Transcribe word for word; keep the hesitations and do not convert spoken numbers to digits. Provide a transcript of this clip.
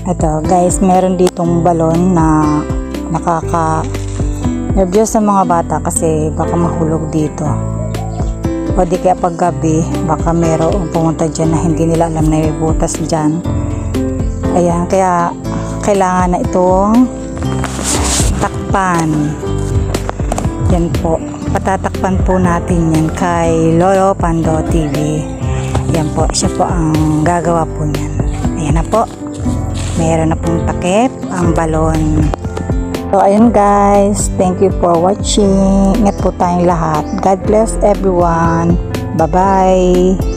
Ito guys, meron ditong balon na nakaka nervyos sa mga bata kasi baka mahulog dito. O di kaya pag gabi, baka meron pumunta dyan na hindi nila alam na may butas dyan. Ayan, kaya kailangan na itong takpan. Yan po, patatakpan po natin yan kay Lolo Pando T V. Yan po, siya po ang gagawa po niyan. Ayan na po, meron na pong takip ang balon. So ayun guys, thank you for watching. Ingat po tayong lahat. God bless everyone. Bye bye.